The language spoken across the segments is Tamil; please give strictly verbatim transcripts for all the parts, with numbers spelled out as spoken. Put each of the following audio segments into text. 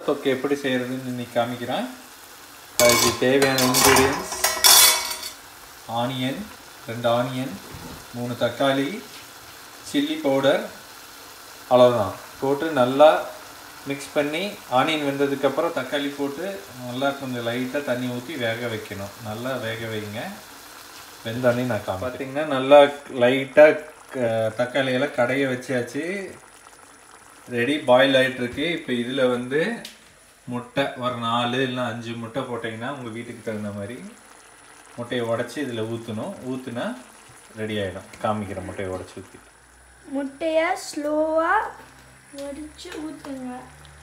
தொக்கு எப்படி செய்கிறதுன்னு இன்னைக்கு காமிக்கிறேன். அதுக்கு தேவையான இன்க்ரீடியன்ஸ் ஆனியன், ரெண்டு ஆனியன், மூணு தக்காளி, சில்லி பவுடர், அவ்வளோதான். போட்டு நல்லா மிக்ஸ் பண்ணி ஆனியன் வெந்ததுக்கப்புறம் தக்காளி போட்டு நல்லா கொஞ்சம் லைட்டாக தண்ணி ஊற்றி வேக வைக்கணும். நல்லா வேக வைங்க. வெந்தானே நான் காமி பார்த்தீங்கன்னா நல்லா லைட்டாக தக்காளியெல்லாம் கடைய வச்சாச்சு. ரெடி பாயில் ஆகிட்டுருக்கு. இப்போ இதில் வந்து முட்டை ஒரு நாலு இல்லை அஞ்சு முட்டை போட்டிங்கன்னா உங்கள் வீட்டுக்கு தகுந்த மாதிரி முட்டையை உடச்சி இதில் ஊற்றணும். ஊற்றுனா ரெடி ஆகிடும். காமிக்கிற முட்டையை உடச்சி ஊற்றி முட்டையை ஸ்லோவாக உடச்சி ஊற்றுங்க.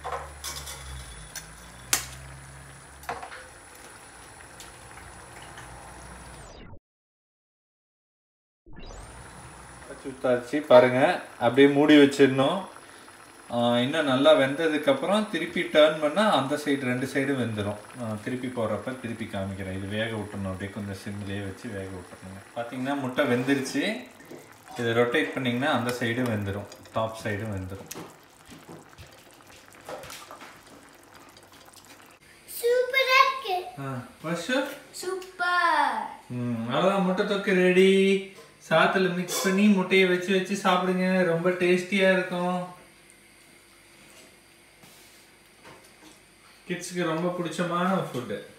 சுத்தாச்சு பாருங்கள். அப்படியே மூடி வச்சிடணும். இன்னும் நல்லா வெந்ததுக்கப்புறம் திருப்பி டேர்ன் பண்ணால் அந்த சைடு ரெண்டு சைடும் வெந்துடும். திருப்பி போடுறப்ப திருப்பி காமிக்கிறேன். இது வேக விட்டுணும். அப்படியே கொஞ்சம் சிம்லேயே வச்சு வேக விட்டுருங்க. பார்த்தீங்கன்னா முட்டை வெந்துருச்சு. இதை ரொட்டேட் பண்ணிங்கன்னா அந்த சைடும் வெந்துடும், டாப் சைடும் வெந்துடும். சூப்பர். ம் அவ்வளோதான். முட்டை தொக்கு ரெடி. சாத்தில் மிக்ஸ் பண்ணி முட்டையை வச்சு வச்சு சாப்பிடுங்க. ரொம்ப டேஸ்டியாக இருக்கும். கிட்ஸுக்கு ரொம்ப பிடிச்சமான ஃபுட்டு.